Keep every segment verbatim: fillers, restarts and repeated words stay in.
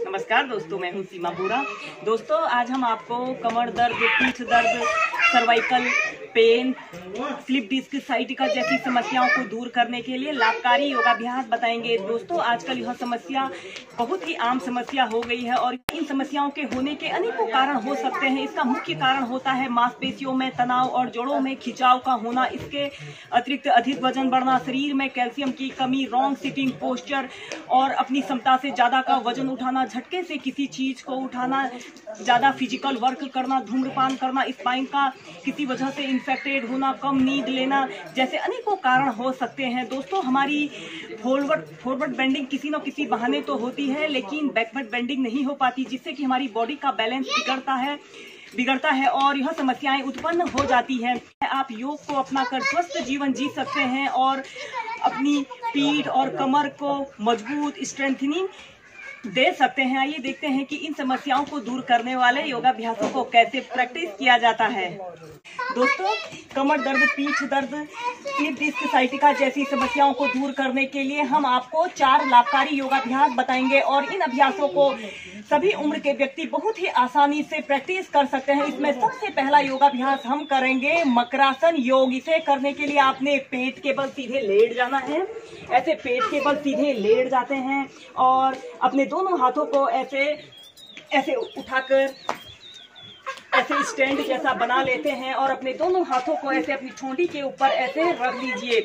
नमस्कार दोस्तों, मैं हूं सीमा बोरा। दोस्तों आज हम आपको कमर दर्द, पीठ दर्द, cervical pain, slip disc, sciatica जैसी समस्याओं को दूर करने के लिए लाभकारी योगाभ्यास बताएंगे। दोस्तों आजकल यह समस्या बहुत ही आम समस्या हो गई है और इन समस्याओं के होने के अनेकों कारण हो सकते हैं। इसका मुख्य कारण होता है मांसपेशियों में तनाव और जोड़ों में खिंचाव का होना। इसके अतिरिक्त अधिक वजन बढ़ना, शरीर में कैल्शियम की कमी, रॉन्ग सिटिंग पोस्चर और अपनी क्षमता से ज्यादा का वजन उठाना, झटके से किसी चीज को उठाना, ज्यादा फिजिकल वर्क करना, धूम्रपान करना, स्पाइन का किसी वजह से इन्फेक्टेड होना, कम नींद लेना जैसे अनेकों कारण हो सकते हैं। दोस्तों हमारी फॉरवर्ड फॉरवर्ड बेंडिंग किसी न किसी बहाने तो होती है, लेकिन बैकवर्ड बेंडिंग नहीं हो पाती, जिससे कि हमारी बॉडी का बैलेंस बिगड़ता है बिगड़ता है और यह समस्याएं उत्पन्न हो जाती हैं। आप योग को अपनाकर स्वस्थ जीवन जी सकते हैं और अपनी पीठ और कमर को मजबूत स्ट्रेंथनिंग दे सकते हैं। आइए देखते हैं कि इन समस्याओं को दूर करने वाले योगाभ्यासों को कैसे प्रैक्टिस किया जाता है। दोस्तों कमर दर्द, पीठ दर्द, स्लिप डिस्क, साइटिका जैसी समस्याओं को दूर करने के लिए हम आपको चार लाभकारी योगाभ्यास बताएंगे और इन अभ्यासों को सभी उम्र के व्यक्ति बहुत ही आसानी से प्रैक्टिस कर सकते हैं। इसमें सबसे पहला योगाभ्यास हम करेंगे मकरासन योग। इसे करने के लिए आपने पेट के बल सीधे लेट जाना है। ऐसे पेट के बल सीधे लेट जाते हैं और अपने दोनों हाथों को ऐसे ऐसे उठाकर ऐसे स्टैंड जैसा बना लेते हैं और अपने दोनों हाथों को ऐसे अपनी ठोंडी के ऊपर ऐसे रख लीजिए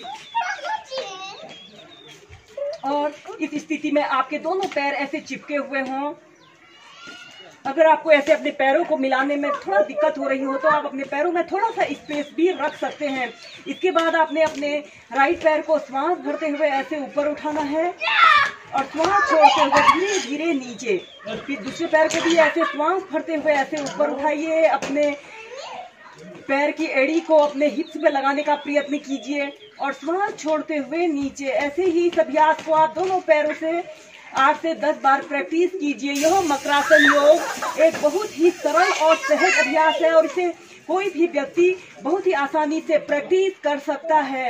और इस स्थिति में आपके दोनों पैर ऐसे चिपके हुए हों। अगर आपको ऐसे अपने पैरों को मिलाने में थोड़ा दिक्कत हो रही हो तो आप अपने पैरों में थोड़ा सा स्पेस भी रख सकते हैं। इसके बाद आपने अपने राइट पैर को श्वास भरते हुए ऐसे ऊपर उठाना है और श्वास छोड़ते हुए धीरे धीरे नीचे। फिर दूसरे पैर को भी ऐसे श्वास भरते हुए ऐसे ऊपर उठाइए। अपने पैर की एड़ी को अपने हिप्स पे लगाने का प्रयत्न कीजिए और श्वास छोड़ते हुए नीचे। ऐसे ही इस अभ्यास को आप दोनों पैरों से आठ से दस बार प्रैक्टिस कीजिए। यह मकरासन योग एक बहुत ही सरल और सहज अभ्यास है और इसे कोई भी व्यक्ति बहुत ही आसानी से प्रैक्टिस कर सकता है।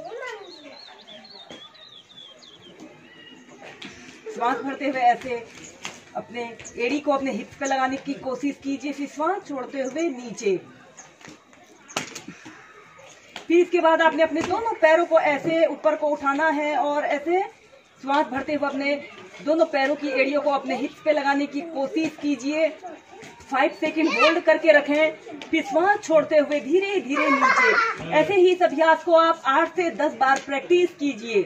श्वास भरते हुए ऐसे अपने एड़ी को अपने हिप्स पे लगाने की कोशिश कीजिए। फिर श्वास छोड़ते हुए नीचे। फिर इसके बाद आपने अपने दोनों पैरों को ऐसे ऊपर को उठाना है और ऐसे श्वास भरते हुए अपने दोनों पैरों की एड़ियों को अपने हिप्स पे लगाने की कोशिश कीजिए। फाइव सेकंड होल्ड करके रखें। फिर श्वास छोड़ते हुए धीरे धीरे नीचे। ऐसे ही इस अभ्यास को आप आठ से दस बार प्रैक्टिस कीजिए।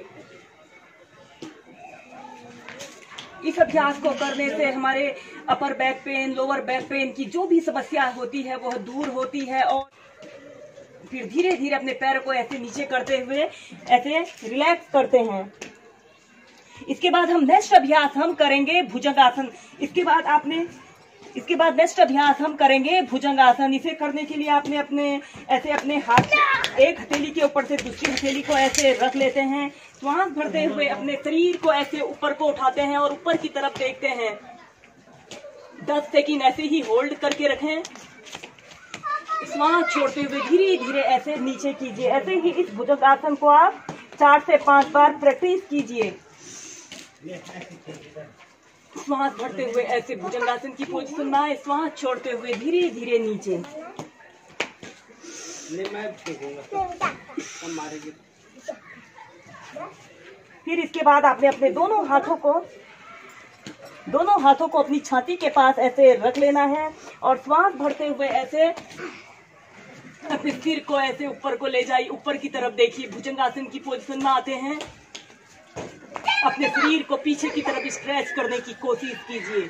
इस अभ्यास को करने से हमारे upper back pain, lower back pain की जो भी समस्या होती है वह दूर होती है। और फिर धीरे धीरे अपने पैर को ऐसे नीचे करते हुए ऐसे रिलैक्स करते हैं। इसके बाद हम नेक्स्ट अभ्यास हम करेंगे भुजंगासन। इसके बाद आपने इसके बाद नेक्स्ट अभ्यास हम करेंगे भुजंगासन। इसे करने के लिए आपने अपने ऐसे अपने हाथ एक हथेली के ऊपर से दूसरी हथेली को ऐसे रख लेते हैं। श्वास भरते हुए अपने शरीर को ऐसे ऊपर को उठाते हैं और ऊपर की तरफ देखते हैं। दस सेकंड ऐसे ही होल्ड करके रखें। श्वास छोड़ते हुए धीरे धीरे ऐसे नीचे कीजिए। ऐसे ही इस भुजंगासन को आप चार से पांच बार प्रैक्टिस कीजिए। श्वास भरते हुए ऐसे भुजंगासन की पोजीशन में आए। श्वास छोड़ते हुए धीरे धीरे नीचे। फिर इसके बाद आपने अपने दोनों हाथों को दोनों हाथों को अपनी छाती के पास ऐसे रख लेना है और श्वास भरते हुए ऐसे अपने सिर को ऐसे ऊपर को ले जाइए। ऊपर की तरफ देखिए। भुजंगासन की पोजीशन में आते हैं। अपने शरीर को पीछे की तरफ स्ट्रेच करने की कोशिश कीजिए।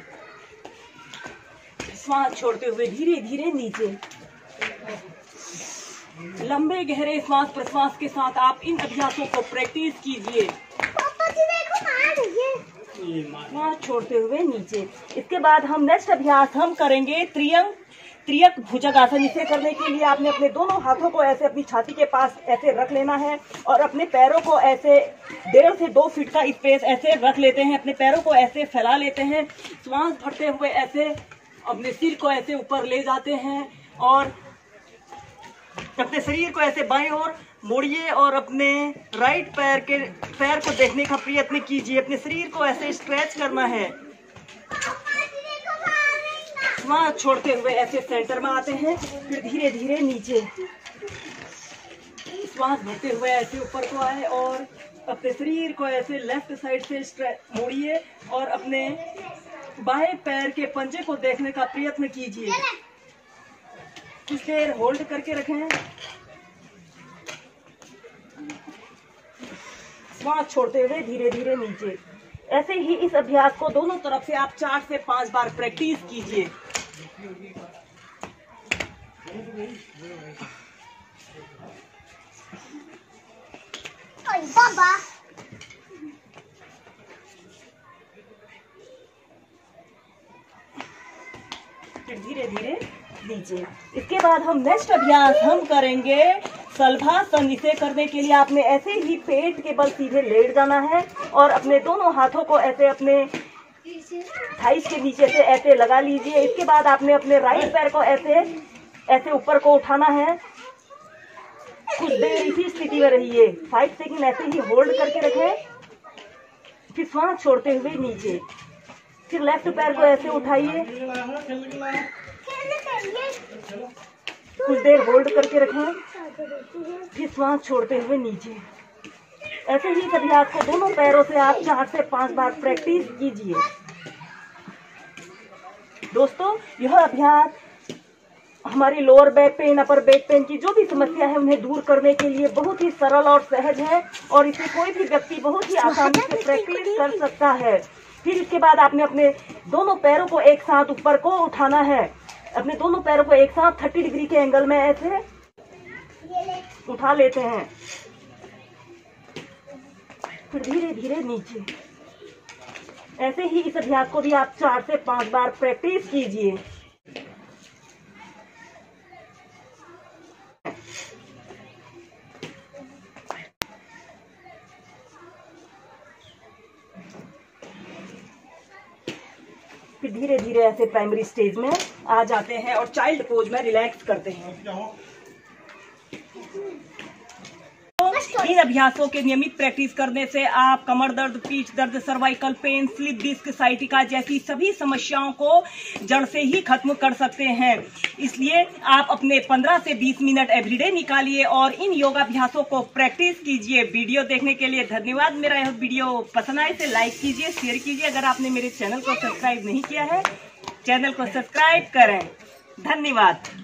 श्वास छोड़ते हुए धीरे धीरे नीचे। लंबे गहरे श्वास प्रश्वास के साथ आप इन अभ्यासों को प्रैक्टिस कीजिए। श्वास छोड़ते हुए नीचे। इसके बाद हम नेक्स्ट अभ्यास हम करेंगे त्रियंग त्रियक भुजंगासन। इसे करने के लिए आपने अपने दोनों हाथों को ऐसे अपनी छाती के पास ऐसे रख लेना है और अपने पैरों को ऐसे डेढ़ से दो फीट का स्पेस ऐसे रख लेते हैं। अपने पैरों को ऐसे फैला लेते हैं। श्वास भरते हुए ऐसे अपने सिर को ऐसे ऊपर ले जाते हैं और अपने शरीर को ऐसे बाईं ओर मोड़िए और अपने राइट पैर के पैर को देखने का प्रयत्न कीजिए। अपने शरीर को ऐसे स्ट्रेच करना है। श्वास छोड़ते हुए ऐसे सेंटर में आते हैं, फिर धीरे धीरे नीचे श्वास भरते हुए ऐसे ऊपर को आए और अपने शरीर को ऐसे लेफ्ट साइड से मोड़िए और अपने बाएं पैर के पंजे को देखने का प्रयत्न कीजिए। कुछ देर होल्ड करके रखें, श्वास छोड़ते हुए धीरे धीरे नीचे। ऐसे ही इस अभ्यास को दोनों तरफ से आप चार से पांच बार प्रैक्टिस कीजिए। बाबा फिर धीरे धीरे नीचे। इसके बाद हम नेक्स्ट अभ्यास हम करेंगे शलभासन। इसे करने के लिए आपने ऐसे ही पेट के बल सीधे लेट जाना है और अपने दोनों हाथों को ऐसे अपने थाइस के नीचे से ऐसे लगा लीजिए। इसके बाद आपने अपने राइट पैर को ऐसे ऐसे ऊपर को उठाना है। कुछ देर इसी स्थिति में रहिए, फाइव सेकंड ऐसे ही होल्ड करके रखें, फिर श्वास छोड़ते हुए नीचे। फिर लेफ्ट पैर को ऐसे उठाइए, कुछ देर होल्ड करके रखें, फिर श्वास छोड़ते हुए नीचे। ऐसे ही इस अभ्यास को दोनों पैरों से आप चार से पांच बार प्रैक्टिस कीजिए। दोस्तों, यह अभ्यास हमारी lower back pain, upper back pain की जो भी समस्या है उन्हें दूर करने के लिए बहुत ही सरल और सहज है और इसे कोई भी व्यक्ति बहुत ही आसानी से प्रैक्टिस कर सकता है। फिर इसके बाद आपने अपने दोनों पैरों को एक साथ ऊपर को उठाना है। अपने दोनों पैरों को एक साथ थर्टी डिग्री के एंगल में ऐसे उठा लेते हैं, फिर धीरे धीरे नीचे। ऐसे ही इस अभ्यास को भी आप चार से पांच बार प्रैक्टिस कीजिए। फिर धीरे धीरे ऐसे प्राइमरी स्टेज में आ जाते हैं और चाइल्ड पोज में रिलैक्स करते हैं। इन अभ्यासों के नियमित प्रैक्टिस करने से आप कमर दर्द, पीठ दर्द, cervical pain, slip disc, sciatica जैसी सभी समस्याओं को जड़ से ही खत्म कर सकते हैं। इसलिए आप अपने पंद्रह से बीस मिनट एवरीडे निकालिए और इन योगाभ्यासों को प्रैक्टिस कीजिए। वीडियो देखने के लिए धन्यवाद। मेरा यह वीडियो पसंद आए तो लाइक कीजिए, शेयर कीजिए। अगर आपने मेरे चैनल को सब्सक्राइब नहीं किया है, चैनल को सब्सक्राइब करें। धन्यवाद।